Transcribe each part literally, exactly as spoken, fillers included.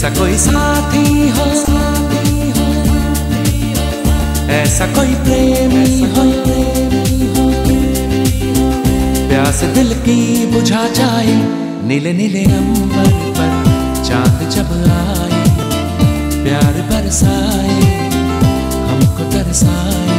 ऐसा कोई साथी हो, ऐसा कोई प्रेमी हो, प्यास दिल की बुझा जाए। नीले नीले अंबर पर चांद जब आए, प्यार बरसाए, हमको तरसाए।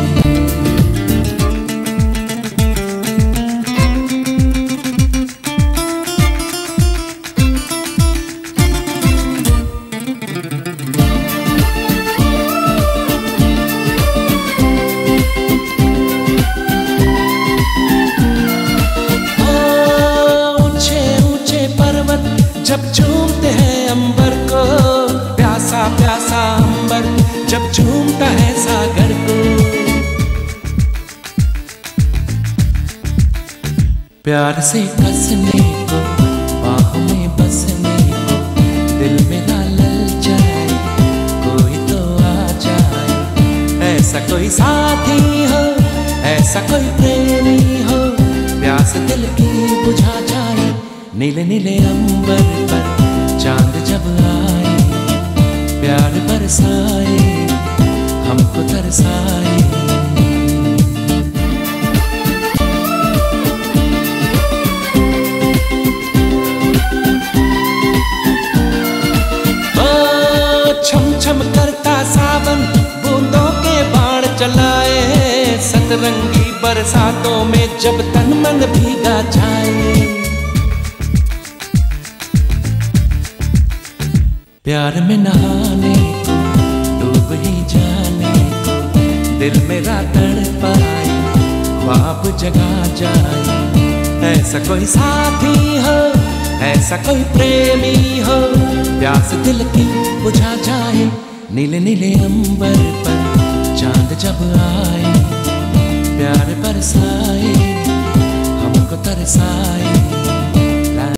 जब झूमते हैं अंबर को, प्यासा प्यासा अंबर जब झूमता है सागर को। प्यार से कसने को, बाह में बसने को, दिल मेरा ललचाए, कोई तो आ जाए। ऐसा कोई साथी हो, ऐसा कोई प्रेमी हो, प्यास दिल की बुझा जाए। नीले नीले अंबर पर चांद जब आए, प्यार बरसाए, हमको तरसाए। ओ छम छम करता सावन बूंदों के बाण चलाए, सतरंगी बरसातों में जब तन मन भीगा जाए। प्यार में नहाने को, डूब ही जाने को, दिल मेरा तड़पाए, ख्वाब जगा जाए। ऐसा कोई साथी हो, ऐसा कोई प्रेमी हो, प्यास दिल की बुझा जाए। नीले नीले अंबर पर चांद जब आए, प्यार बरसाए, हमको तरसाए।